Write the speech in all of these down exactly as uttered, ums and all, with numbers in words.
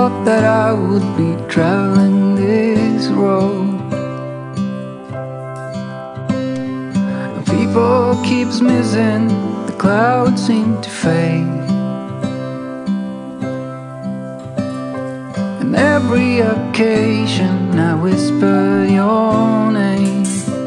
thought that I would be traveling this road. People keeps missing, the clouds seem to fade, and every occasion I whisper your name.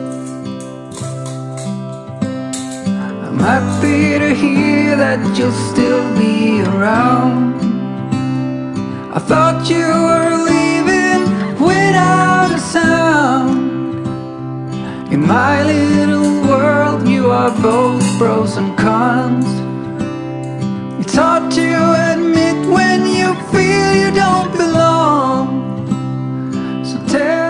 I'm happy to hear that you'll still be around. I thought you were leaving without a sound. In my little world you are both pros and cons. It's hard to admit when you feel you don't belong. So tell